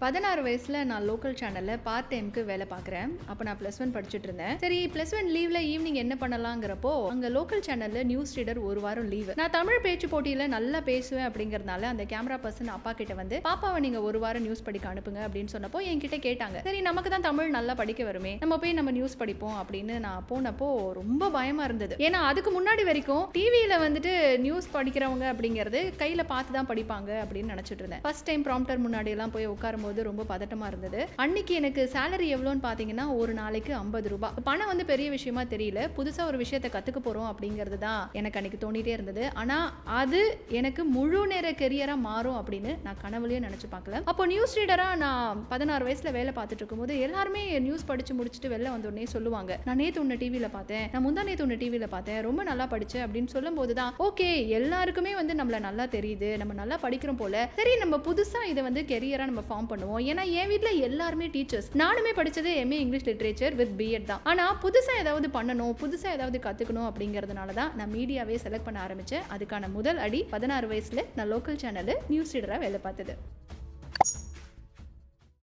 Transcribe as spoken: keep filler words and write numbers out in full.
பதினாறு வயசுல நான் லோக்கல் சேனல்ல பார்ட் டைம்க்கு வேலை பார்க்குறேன். அப்போ நான் பிளஸ் ஒன் படிச்சுட்டு இருந்தேன். சரி, பிளஸ் ஒன் லீவ்ல ஈவினிங் என்ன பண்ணலாங்கிறப்போ அங்க லோக்கல் சேனல்ல நியூஸ் ரீடர் ஒரு வாரம் லீவ். நான் தமிழ் பேச்சு போட்டியில நல்லா பேசுவேன் அப்படிங்கறதுனால அந்த கேமரா பர்சன் அப்பா கிட்ட வந்து பாப்பாவை நீங்க ஒரு வாரம் நியூஸ் படிக்க அனுப்புங்க அப்படின்னு சொன்னப்போ என்கிட்ட கேட்டாங்க. சரி, நமக்கு தான் தமிழ் நல்லா படிக்க வருமே, நம்ம போய் நம்ம நியூஸ் படிப்போம் அப்படின்னு நான் போனப்போ ரொம்ப பயமா இருந்தது. ஏன்னா அதுக்கு முன்னாடி வரைக்கும் டிவியில வந்துட்டு நியூஸ் படிக்கிறவங்க அப்படிங்கிறது கையில பார்த்து தான் படிப்பாங்க அப்படின்னு நினைச்சிட்டு இருந்தேன். ஃபர்ஸ்ட் டைம் ப்ராம்ப்டர் முன்னாடி எல்லாம் போய் உட்காரும் போது ரொம்ப பதட்டமா இருந்தது. அன்னைக்கு எனக்கு சேலரி எவ்வளோன்னு பாத்தீங்கன்னா ஒரு நாளைக்கு ஐம்பது ரூபாய். பணம் வந்து பெரிய விஷயமா தெரியல, புதுசா ஒரு விஷயத்தை கத்துக்க போறோம் அப்படிங்கிறது தான் எனக்கு அன்னைக்கு தோணிட்டே இருந்தது. ஆனா அது எனக்கு முழு நேர கெரியரா மாறும் அப்படின்னு நான் கனவுலயே நினைச்சு பார்க்கல. அப்போ நியூஸ் ரீடரா நான் பதினாறு வயசுல வேலை பார்த்துட்டு இருக்கும்போது எல்லாருமே நியூஸ் படிச்சு முடிச்சுட்டு வெளில வந்த உடனே சொல்லுவாங்க, நான் நேத்து உன்ன டிவியில பார்த்தேன், நான் முந்தா நேத்து உன்ன டிவியில பார்த்தேன், ரொம்ப நல்லா படிச்சேன் அப்படின்னு சொல்லும் போதுதான் ஓகே, எல்லாருக்குமே வந்து நம்மள நல்லா தெரியுது, நம்ம நல்லா படிக்கிறோம் போல, சரி நம்ம புதுசா இதை வந்து கெரியரா நம்ம ஃபார்ம் பண்ணுவோம். ஏன்னா என் வீட்ல எல்லாருமே டீச்சர்ஸ், நானுமே படிச்சது MA English literature with BEd தான். ஆனா புதுசா ஏதாவது பண்ணணும், புதுசா ஏதாவது கத்துக்கணும் அப்படிங்கறதுனால தான் நான் மீடியாவே செலக்ட் பண்ண ஆரம்பிச்சேன். அதுக்கான முதல் அடி பதினாறு வயசுல நான் லோக்கல் சேனல்ல நியூஸ் ரீடரா வேலை பார்த்தது.